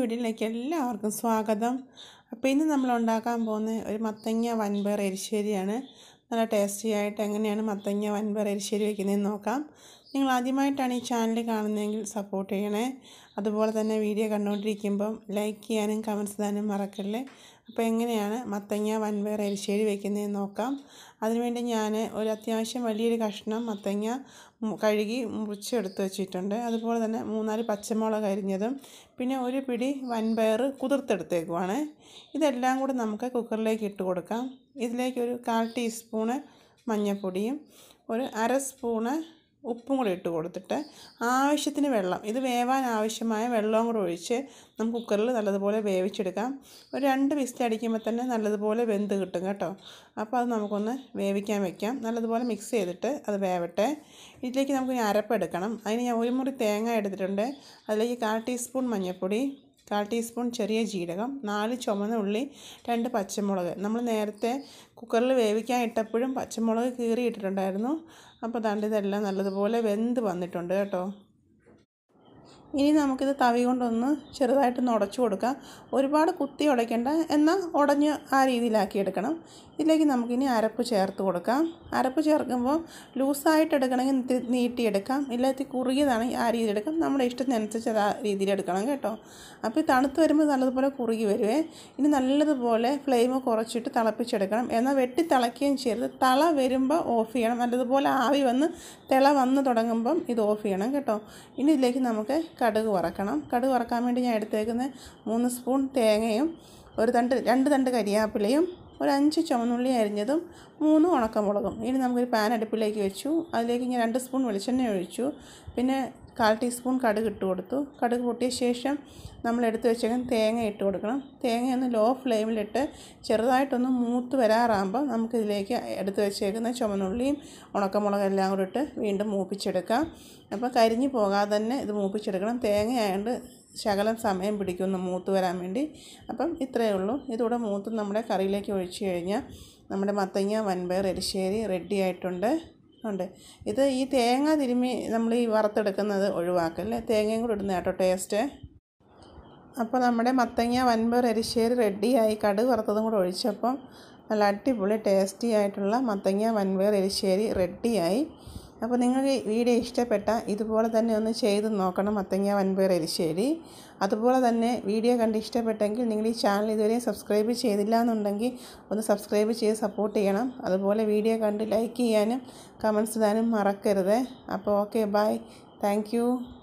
വീഡിയോയിലേക്ക് എല്ലാവർക്കും സ്വാഗതം. അപ്പോൾ ഇന്ന് നമ്മൾ ഉണ്ടാക്കാൻ പോകുന്ന ഒരു മത്തങ്ങ വൻപയർ എരിശ്ശേരിയാണ്. നല്ല ടേസ്റ്റി ആയിട്ട് എങ്ങനെയാണ് മത്തങ്ങ വൻപയർ എരിശ്ശേരി വയ്ക്കുന്നതെന്ന് നോക്കാം. നിങ്ങൾ ആദ്യമായിട്ടാണ് ഈ ചാനൽ കാണുന്നതെങ്കിൽ സപ്പോർട്ട് ചെയ്യണേ. അതുപോലെ തന്നെ വീഡിയോ കണ്ടുകൊണ്ടിരിക്കുമ്പം ലൈക്ക് ചെയ്യാനും കമൻറ്റ്സ് ഇടാനും മറക്കല്ലേ. അപ്പോൾ എങ്ങനെയാണ് മത്തങ്ങ വൻപയർ എരിശ്ശേരി വയ്ക്കുന്നതെന്ന് നോക്കാം. അതിനുവേണ്ടി ഞാൻ ഒരു അത്യാവശ്യം വലിയൊരു കഷ്ണം മത്തങ്ങ കഴുകി മുറിച്ചെടുത്ത് വെച്ചിട്ടുണ്ട്. അതുപോലെ തന്നെ 3-4 പച്ചമുളക് അരിഞ്ഞതും പിന്നെ ഒരു പിടി വൻപയർ കുതിർത്തെടുത്തേക്കുവാണ്. ഇതെല്ലാം കൂടി നമുക്ക് കുക്കറിലേക്ക് ഇട്ട് കൊടുക്കാം. ഇതിലേക്ക് ഒരു 1/4 ടീസ്പൂണ് മഞ്ഞൾപ്പൊടിയും ഒരു 1/2 സ്പൂണ് ഉപ്പും കൂടി ഇട്ട് കൊടുത്തിട്ട് ആവശ്യത്തിന് വെള്ളം, ഇത് വേവാൻ ആവശ്യമായ വെള്ളവും കൂടെ ഒഴിച്ച് നമുക്ക് കുക്കറിൽ നല്ലതുപോലെ വേവിച്ചെടുക്കാം. ഒരു 2 വിസിൽ അടിക്കുമ്പോൾ തന്നെ നല്ലതുപോലെ വെന്ത് കിട്ടും കേട്ടോ. അപ്പോൾ അത് നമുക്കൊന്ന് വേവിക്കാൻ വെക്കാം. നല്ലതുപോലെ മിക്സ് ചെയ്തിട്ട് അത് വേവട്ടെ. ഇതിലേക്ക് നമുക്ക് അരപ്പെടുക്കണം. അതിന് ഞാൻ 1 മുറി തേങ്ങ എടുത്തിട്ടുണ്ട്. അതിലേക്ക് 1/4 ടീസ്പൂൺ മഞ്ഞൾപ്പൊടി, 1/4 ടീസ്പൂൺ ചെറിയ ജീരകം, 4 ചുവന്ന ഉള്ളി, 2 പച്ചമുളക്. നമ്മൾ നേരത്തെ കുക്കറിൽ വേവിക്കാൻ ഇട്ടപ്പോഴും പച്ചമുളക് കീറി ഇട്ടിട്ടുണ്ടായിരുന്നു. അപ്പോൾ ഇതെല്ലാം നല്ലതുപോലെ വെന്ത് വന്നിട്ടുണ്ട് കേട്ടോ. ഇനി നമുക്കിത് തവി കൊണ്ടൊന്ന് ചെറുതായിട്ടൊന്ന് ഉടച്ചു കൊടുക്കാം. ഒരുപാട് കുത്തി ഉടയ്ക്കേണ്ട, എന്നാൽ ഉടഞ്ഞ് ആ രീതിയിലാക്കി എടുക്കണം. ഇതിലേക്ക് നമുക്കിനി അരപ്പ് ചേർത്ത് കൊടുക്കാം. അരപ്പ് ചേർക്കുമ്പോൾ ലൂസായിട്ട് എടുക്കണമെങ്കിൽ നീട്ടിയെടുക്കാം, ഇല്ലാത്ത കുറുകിയതാണെങ്കിൽ ആ രീതിയിൽ എടുക്കാം. നമ്മുടെ ഇഷ്ടത്തിനനുസരിച്ച് ആ രീതിയിൽ എടുക്കണം കേട്ടോ. അപ്പോൾ തണുത്ത് വരുമ്പോൾ നല്ലതുപോലെ കുറുകി വരുവേ. ഇനി നല്ലതുപോലെ ഫ്ലെയിം കുറച്ചിട്ട് തിളപ്പിച്ചെടുക്കണം. എന്നാൽ വെട്ടി തിളയ്ക്കുകയും ചെയ്യരുത്. തിള വരുമ്പോൾ ഓഫ് ചെയ്യണം. നല്ലതുപോലെ ആവി വന്ന് തിള വന്ന് തുടങ്ങുമ്പം ഇത് ഓഫ് ചെയ്യണം കേട്ടോ. ഇനി ഇതിലേക്ക് നമുക്ക് കടുക് വറക്കണം. കടുക് വറക്കാൻ വേണ്ടി ഞാൻ എടുത്തേക്കുന്ന 3 സ്പൂൺ തേങ്ങയും 2 തണ്ട് കരിയാപ്പിലയും ഒരു 5 ചുവന്നുള്ളി അരിഞ്ഞതും 3 ഉണക്കമുളകും. ഇനി നമുക്കൊരു പാൻ അടുപ്പിലേക്ക് വെച്ചു. അതിലേക്ക് ഞാൻ 2 സ്പൂൺ വെളിച്ചെണ്ണ ഒഴിച്ചു. പിന്നെ 1/4 ടീസ്പൂൺ കടുക് ഇട്ട് കൊടുത്തു. കടുക് പൊട്ടിയ ശേഷം നമ്മൾ എടുത്ത് വെച്ചേക്കാൻ തേങ്ങ ഇട്ട് കൊടുക്കണം. തേങ്ങയൊന്ന് ലോ ഫ്ലെയിമിലിട്ട് ചെറുതായിട്ടൊന്ന് മൂത്ത് വരാറാകുമ്പോൾ നമുക്കിതിലേക്ക് എടുത്ത് വെച്ചേക്കുന്ന ചുവന്നുള്ളിയും ഉണക്കമുളകും എല്ലാം കൂടി ഇട്ട് വീണ്ടും മൂപ്പിച്ചെടുക്കാം. അപ്പോൾ കരിഞ്ഞു പോകാതെ തന്നെ ഇത് മൂപ്പിച്ചെടുക്കണം. തേങ്ങ ആയതുകൊണ്ട് ശകലം സമയം പിടിക്കുന്നു മൂത്ത് വരാൻ വേണ്ടി. അപ്പം ഇത്രയേ ഉള്ളൂ. ഇതൂടെ മൂത്ത് നമ്മുടെ കറിയിലേക്ക് ഒഴിച്ച് കഴിഞ്ഞാൽ നമ്മുടെ മത്തങ്ങ വൻപയർ എരിശ്ശേരി റെഡി ആയിട്ടുണ്ട്. ഇത് ഈ തേങ്ങ തിരുമ്മി നമ്മൾ ഈ വറുത്തെടുക്കുന്നത് ഒഴിവാക്കല്ലേ, തേങ്ങയും കൂടി ഇടുന്ന കേട്ടോ ടേസ്റ്റ്. അപ്പോൾ നമ്മുടെ മത്തങ്ങ വൻപയർ എരിശ്ശേരി റെഡിയായി. കടുക് വറുത്തതും കൂടെ ഒഴിച്ചപ്പം നല്ല അടിപൊളി ടേസ്റ്റി ആയിട്ടുള്ള മത്തങ്ങ വൻപയർ എരിശ്ശേരി റെഡിയായി. അപ്പോൾ നിങ്ങൾക്ക് വീഡിയോ ഇഷ്ടപ്പെട്ട ഇതുപോലെ തന്നെ ഒന്ന് ചെയ്ത് നോക്കണം മത്തങ്ങ വൻപയർ എരിശ്ശേരി. അതുപോലെ തന്നെ വീഡിയോ കണ്ട് ഇഷ്ടപ്പെട്ടെങ്കിൽ നിങ്ങൾ ഈ ചാനൽ ഇതുവരെ സബ്സ്ക്രൈബ് ചെയ്തില്ല എന്നുണ്ടെങ്കിൽ ഒന്ന് സബ്സ്ക്രൈബ് ചെയ്ത് സപ്പോർട്ട് ചെയ്യണം. അതുപോലെ വീഡിയോ കണ്ട് ലൈക്ക് ചെയ്യാനും കമൻറ്റ്സ് ഇടാനും മറക്കരുത്. അപ്പോൾ ഓക്കെ, ബൈ, താങ്ക് യു.